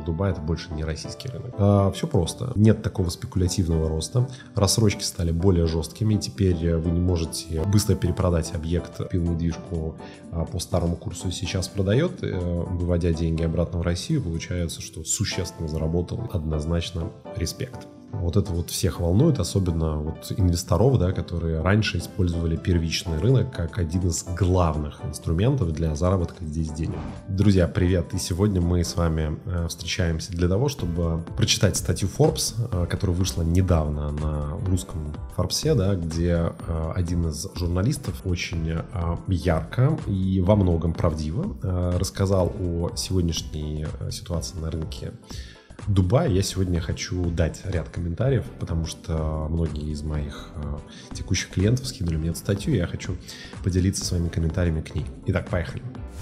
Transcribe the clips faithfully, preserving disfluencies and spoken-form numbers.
Дубай — это больше не российский рынок. А, все просто. Нет такого спекулятивного роста. Рассрочки стали более жесткими. Теперь вы не можете быстро перепродать объект, купил недвижку по старому курсу и сейчас продает, выводя деньги обратно в Россию. Получается, что существенно заработал, однозначно респект. Вот это вот всех волнует, особенно вот инвесторов, да, которые раньше использовали первичный рынок как один из главных инструментов для заработка здесь денег. Друзья, привет! И сегодня мы с вами встречаемся для того, чтобы прочитать статью Forbes, которая вышла недавно на русском Forbes, да, где один из журналистов очень ярко и во многом правдиво рассказал о сегодняшней ситуации на рынке Дубай. Я сегодня хочу дать ряд комментариев, потому что многие из моих э, текущих клиентов скинули мне эту статью, и я хочу поделиться своими комментариями к ней. Итак, поехали.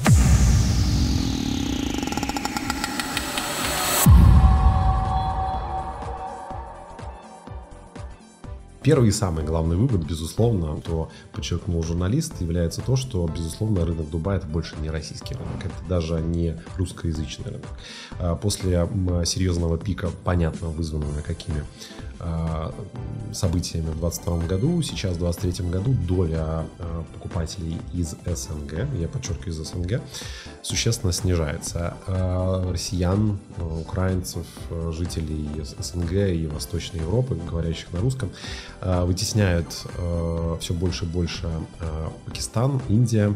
Первый и самый главный вывод, безусловно, то подчеркнул журналист, является то, что, безусловно, рынок Дубая — это больше не российский рынок, это даже не русскоязычный рынок. После серьезного пика, понятно, вызванного какими событиями в двадцать втором году, сейчас в двадцать третьем году доля покупателей из СНГ, я подчеркиваю, из СНГ, существенно снижается. Россиян, украинцев, жителей СНГ и Восточной Европы, говорящих на русском, вытесняют все больше и больше Пакистан, Индия.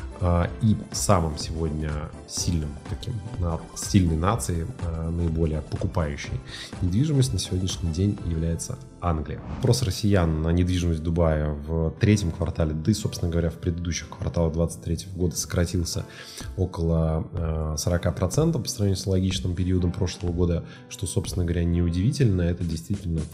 И самым сегодня сильным, таким сильной нацией, наиболее покупающей недвижимость на сегодняшний день является Англия. Спрос россиян на недвижимость в Дубае в третьем квартале, да и, собственно говоря, в предыдущих кварталах двадцать третьего года сократился около сорок процентов по сравнению с аналогичным периодом прошлого года, что, собственно говоря, неудивительно, это действительно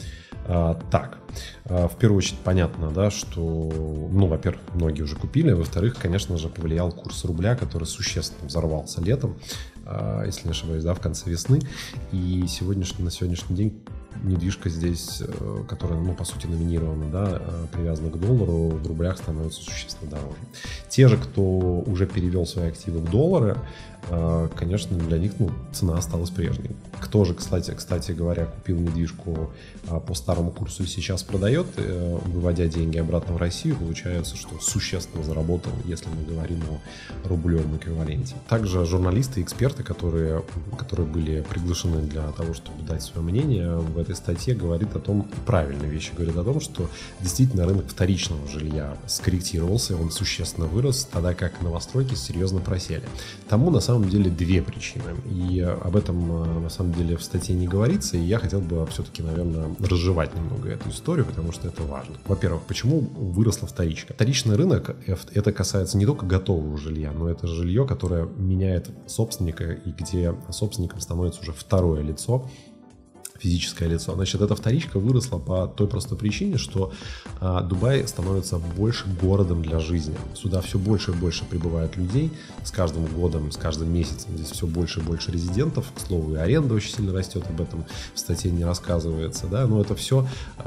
так. В первую очередь понятно, да, что, ну, во-первых, многие уже купили, во-вторых, конечно же, повлиял курс рубля, который существенно взорвался летом, если не ошибаюсь, да, в конце весны, и сегодняшний, на сегодняшний день недвижка здесь, которая, ну, по сути, номинирована, да, привязана к доллару, в рублях становится существенно дороже. Те же, кто уже перевел свои активы в доллары, конечно, для них, ну, цена осталась прежней. Кто же, кстати, кстати говоря, купил недвижку по старому курсу и сейчас продает, выводя деньги обратно в Россию, получается, что существенно заработал, если мы говорим о рублевом эквиваленте. Также журналисты и эксперты, которые, которые были приглашены для того, чтобы дать свое мнение, в этой статье говорит о том, правильные вещи говорит о том, что действительно рынок вторичного жилья скорректировался, он существенно вырос, тогда как новостройки серьезно просели. Тому на самом деле две причины, и об этом на самом деле в статье не говорится, и я хотел бы все-таки, наверное, разжевать немного эту историю, потому что это важно. Во-первых, почему выросла вторичка? Вторичный рынок, это касается не только готового жилья, но это жилье, которое меняет собственника, и где собственником становится уже второе лицо, физическое лицо. Значит, эта вторичка выросла по той простой причине, что а, Дубай становится больше городом для жизни. Сюда все больше и больше прибывают людей. С каждым годом, с каждым месяцем здесь все больше и больше резидентов. К слову, и аренда очень сильно растет, об этом в статье не рассказывается. Да? Но это все,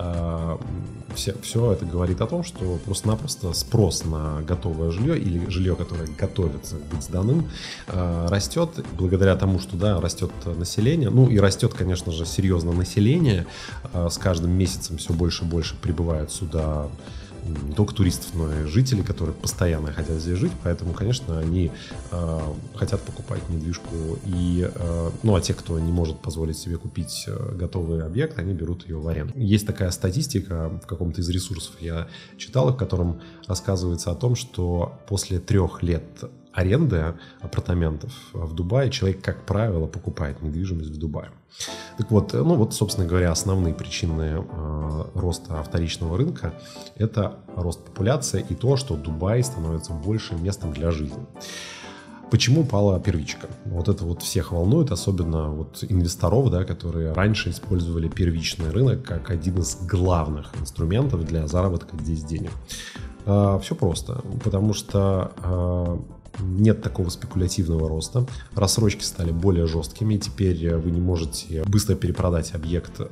а, все, все это говорит о том, что просто-напросто спрос на готовое жилье или жилье, которое готовится быть сданным, а, растет благодаря тому, что, да, растет население. Ну и растет, конечно же, серьезно население, с каждым месяцем все больше и больше прибывают сюда не только туристов, но и жители, которые постоянно хотят здесь жить, поэтому, конечно, они э, хотят покупать недвижку, и, э, ну, а те, кто не может позволить себе купить готовый объект, они берут ее в аренду. Есть такая статистика в каком-то из ресурсов, я читал, в котором рассказывается о том, что после трех лет аренды апартаментов в Дубае человек, как правило, покупает недвижимость в Дубае. Так вот, ну вот, собственно говоря, основные причины э, роста вторичного рынка – это рост популяции и то, что Дубай становится большим местом для жизни. Почему упала первичка? Вот это вот всех волнует, особенно вот инвесторов, да, которые раньше использовали первичный рынок как один из главных инструментов для заработка здесь денег. Э, все просто, потому что э, нет такого спекулятивного роста, рассрочки стали более жесткими, теперь вы не можете быстро перепродать объект,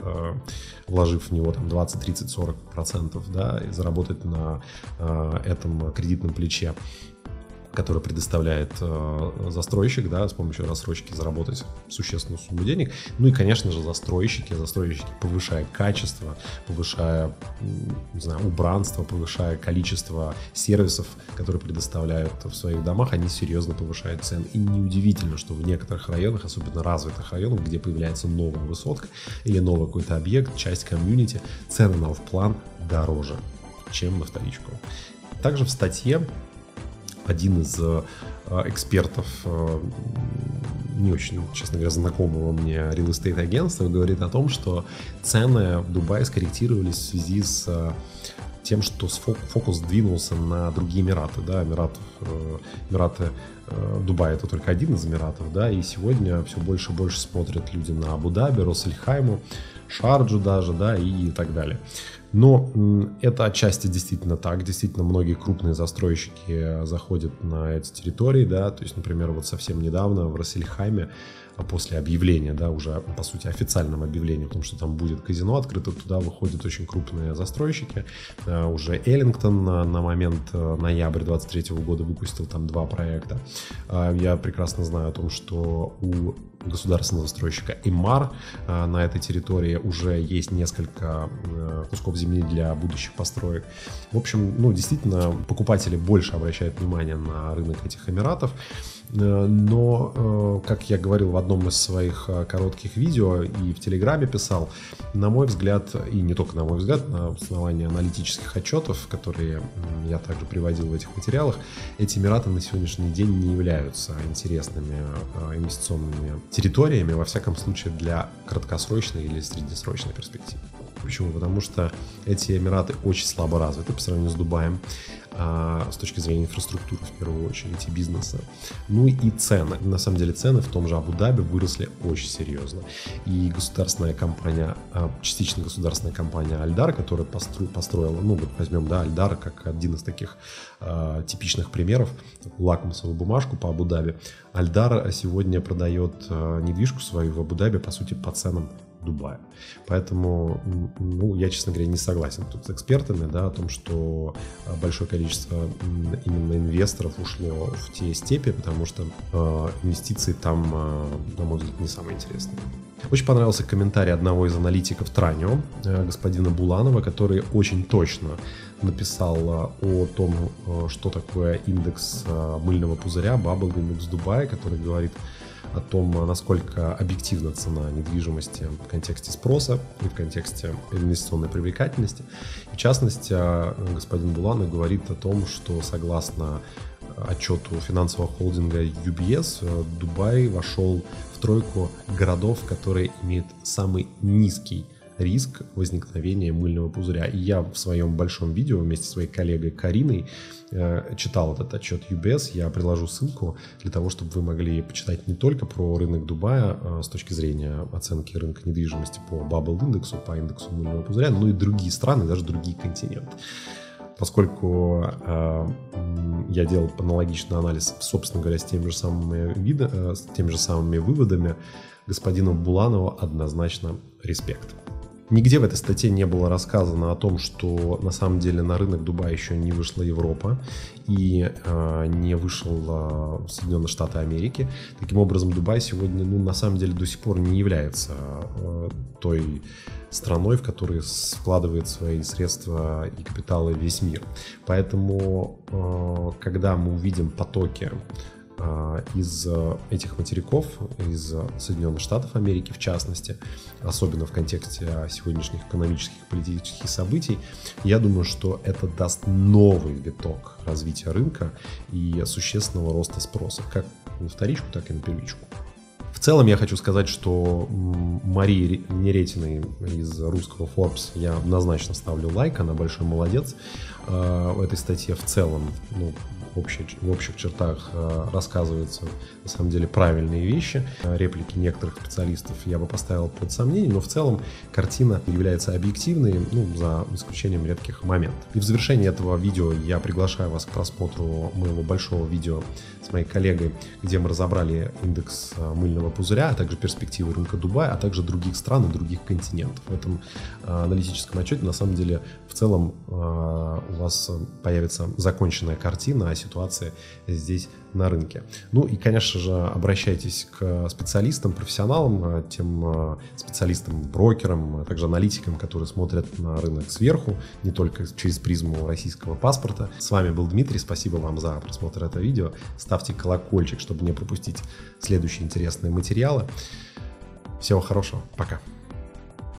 вложив в него там двадцать, тридцать, сорок процентов, да, и заработать на этом кредитном плече который предоставляет э, застройщик, да, с помощью рассрочки заработать существенную сумму денег. Ну и, конечно же, застройщики, застройщики, повышая качество, повышая, не знаю, убранство, повышая количество сервисов, которые предоставляют в своих домах, они серьезно повышают цены. И неудивительно, что в некоторых районах, особенно развитых районах, где появляется новая высотка или новый какой-то объект, часть комьюнити, цены на оффплан дороже, чем на вторичку. Также в статье один из э, экспертов, э, не очень, честно говоря, знакомого мне real estate агентства, говорит о том, что цены в Дубае скорректировались в связи с э, тем, что фокус двинулся на другие Эмираты. Да? Эмиратов, э, Эмираты э, Дубай — это только один из Эмиратов, да, и сегодня все больше и больше смотрят люди на Абу-Даби, Рос-эль-Хайму, Шарджу даже, да, и так далее. Но это отчасти действительно так. Действительно, многие крупные застройщики заходят на эти территории, да, то есть, например, вот совсем недавно в Рос-эль-Хайме, после объявления, да, уже, по сути, официальном объявлении о том, что там будет казино открыто, туда выходят очень крупные застройщики. Уже Эллингтон на, на момент ноября двадцать третьего года выпустил там два проекта. Я прекрасно знаю о том, что у государственного застройщика Эмар на этой территории уже есть несколько кусков земли для будущих построек. В общем, ну, действительно, покупатели больше обращают внимание на рынок этих Эмиратов. Но, как я говорил в одном из своих коротких видео и в Телеграме писал, на мой взгляд, и не только на мой взгляд, на основании аналитических отчетов, которые я также приводил в этих материалах, эти Эмираты на сегодняшний день не являются интересными инвестиционными территориями, во всяком случае, для краткосрочной или среднесрочной перспективы. Почему? Потому что эти Эмираты очень слабо развиты по сравнению с Дубаем, с точки зрения инфраструктуры, в первую очередь, и бизнеса. Ну и цены. На самом деле цены в том же Абу-Даби выросли очень серьезно. И государственная компания, частично государственная компания Альдар, которая построила, ну вот возьмем, да, Альдар как один из таких э, типичных примеров, лакмусовую бумажку по Абу-Даби. Альдар сегодня продает э, недвижку свою в Абу-Даби, по сути, по ценам Дубая. Поэтому, ну, я, честно говоря, не согласен тут с экспертами, да, о том, что большое количество именно инвесторов ушло в те степи, потому что э, инвестиции там, э, на мой взгляд, не самые интересные. Очень понравился комментарий одного из аналитиков Транио, э, господина Буланова, который очень точно написал о том, что такое индекс мыльного пузыря, Bubble Index Дубая, который говорит о том, насколько объективна цена недвижимости в контексте спроса и в контексте инвестиционной привлекательности. В частности, господин Буланов говорит о том, что согласно отчету финансового холдинга ю би эс, Дубай вошел в тройку городов, которые имеют самый низкий риск возникновения мыльного пузыря. И я в своем большом видео вместе со своей коллегой Кариной э, читал этот отчет ю би эс. Я приложу ссылку для того, чтобы вы могли почитать не только про рынок Дубая э, с точки зрения оценки рынка недвижимости по Bubble индексу, по индексу мыльного пузыря, но и другие страны, даже другие континенты. Поскольку э, я делал аналогичный анализ, собственно говоря, с теми же самыми, вида, э, с теми же самыми выводами, господину Буланову однозначно респект. Нигде в этой статье не было рассказано о том, что на самом деле на рынок Дубая еще не вышла Европа и э, не вышел э, Соединенные Штаты Америки. Таким образом, Дубай сегодня, ну, на самом деле до сих пор не является э, той страной, в которой складывает свои средства и капиталы весь мир. Поэтому, э, когда мы увидим потоки из этих материков, из Соединенных Штатов Америки в частности, особенно в контексте сегодняшних экономических и политических событий, я думаю, что это даст новый виток развития рынка и существенного роста спроса, как на вторичку, так и на первичку. В целом я хочу сказать, что Марии Неретиной из русского Forbes я однозначно ставлю лайк, она большой молодец. В этой статье в целом, ну, в общих, в общих чертах рассказываются на самом деле правильные вещи. Реплики некоторых специалистов я бы поставил под сомнение, но в целом картина является объективной, ну, за исключением редких моментов. И в завершении этого видео я приглашаю вас к просмотру моего большого видео с моей коллегой, где мы разобрали индекс мыльного пузыря, а также перспективы рынка Дубая, а также других стран и других континентов. В этом аналитическом отчете на самом деле в целом у вас появится законченная картина о ситуации здесь на рынке. Ну и, конечно же, обращайтесь к специалистам, профессионалам, тем специалистам, брокерам, а также аналитикам, которые смотрят на рынок сверху, не только через призму российского паспорта. С вами был Дмитрий, спасибо вам за просмотр этого видео. Ставьте колокольчик, чтобы не пропустить следующие интересные материалы. Всего хорошего, пока.